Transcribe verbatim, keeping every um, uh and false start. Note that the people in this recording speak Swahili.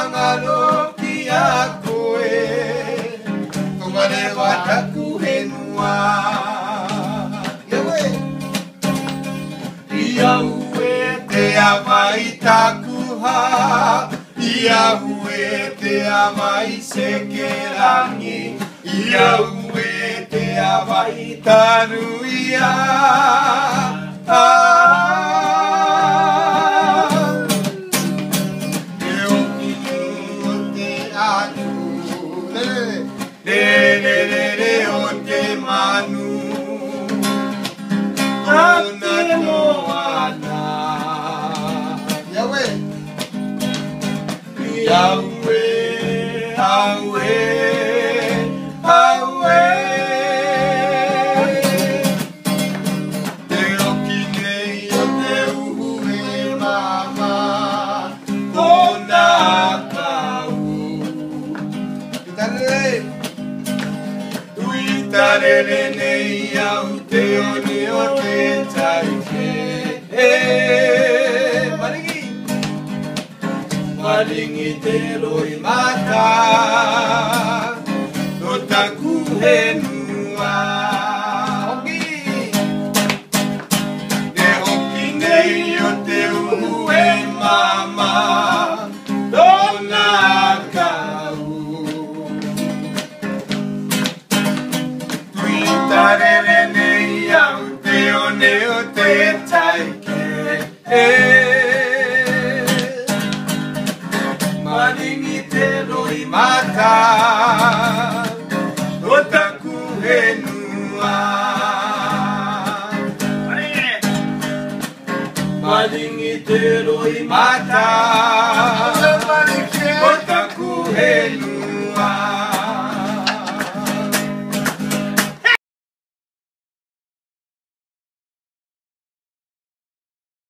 whangaloki a koe Tongare wataku he nua Ia ue te awai takuha Ia ue te awai sekerangi Ia ue te awai taruia Te oki o te atu Re re re re o te manu Ona moana Yahweh Yahweh Yahweh Yahweh Te oki nei o te uhu e mama Ona kau Itarere Uitarere nei au te oni o te taike Maringi Maringi te roi mata No taku he nua Hoki Te hoki nei o te uhu e mama Dona kau Tuitarere nei au te one o te taike Maringi te roi mata O taku he nua Maringi te roi mata O taku he nua